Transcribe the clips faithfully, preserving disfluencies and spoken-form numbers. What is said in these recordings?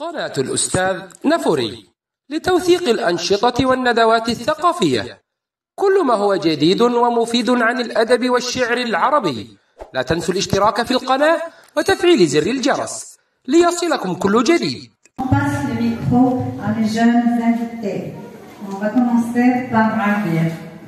قناة الأستاذ نفوري لتوثيق الأنشطة والندوات الثقافية، كل ما هو جديد ومفيد عن الأدب والشعر العربي. لا تنسوا الاشتراك في القناة وتفعيل زر الجرس ليصلكم كل جديد. On passe le micro à mes jeunes invités. On va commencer par Rabia.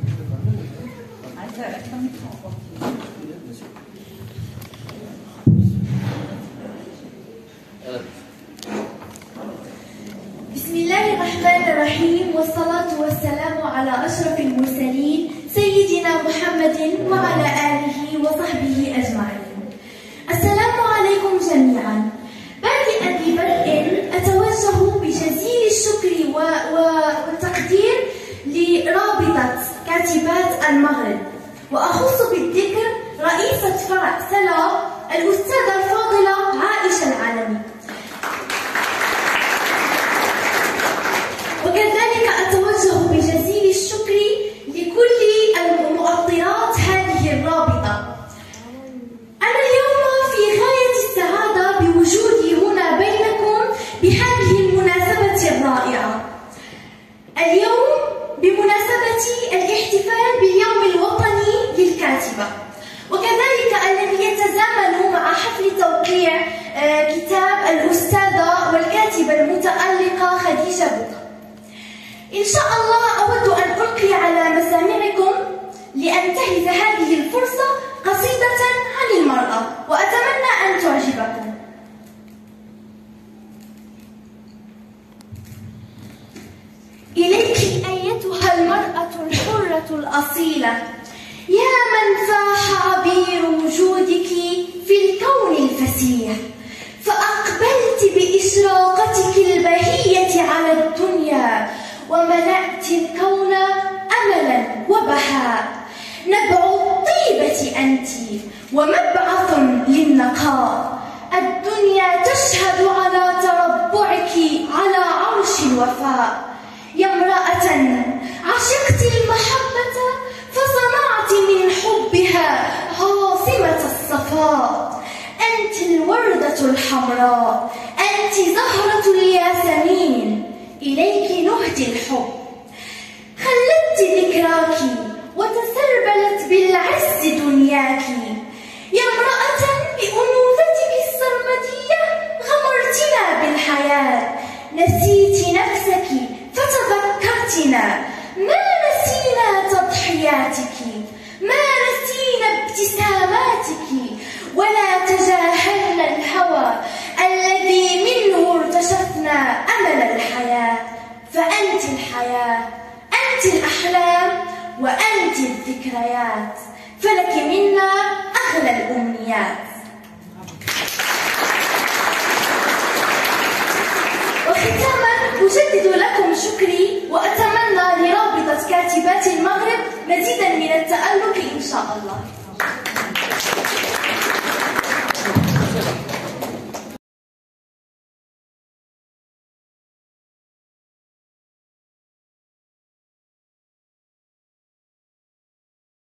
بسم الله الرحمن الرحيم، والصلاة والسلام على أشرف المرسلين سيدنا محمد وعلى آله وصحبه أجمعين. السلام عليكم جميعا. بادئا ببدء أتوجه بجزيل الشكر والتقدير لرابطة كاتبات المغرب، وأخص بالذكر رئيسة فرع سلا الأستاذة الفاضلة عائشة العالمي. وكذلك أتوجه بجزيل الشكر لكل المؤطرات هذه الرابطة. أنا اليوم في غاية السعادة بوجودي هنا بينكم بهذه المناسبة الرائعة. اليوم بمناسبة الاحتفال باليوم الوطني للكاتبة، وكذلك الذي يتزامن مع حفل توقيع كتاب الأستاذة والكاتبة المتألقة خديجة بوكا. إن شاء الله أود أن ألقي على مسامعكم لأنتهز هذه الفرصة قصيدة عن المرأة، وأتمنى أن تعجبكم. إليك أيتها المرأة الحرة الأصيلة، يا من فاح عبير وجودك في الكون الفسيح، فأقبلت بإشراقتك البهية على الدنيا، وملأت الكون أملا وبهاء. نبع الطيبة أنت ومبعث للنقاء، الدنيا تشهد على تربعك على عرش الوفاء. يا امرأة عشقت المحبة فصنعت من حبها عاصمة الصفاء. أنت الوردة الحمراء، أنت زهرة الياسمين، إليك نهدي الحب. خلدت ذكراك وتسربلت بالعز دنياك، يا امرأة بأنوثتك السرمدية غمرتنا بالحياة. نسيت نفسك فتذكرتنا، ما نسينا تضحياتك، ما نسينا ابتساماتك، ولا تجاهلنا الهوى الذي منه ارتشفنا أمل الحياة. فأنت الحياة، أنت الأحلام، وأنت الذكريات، فلك منا أغلى الأمنيات. وختاما أجدد لكم شكري، وأتمنى لرابطة كاتبات المغرب مزيدا من التألق إن شاء الله.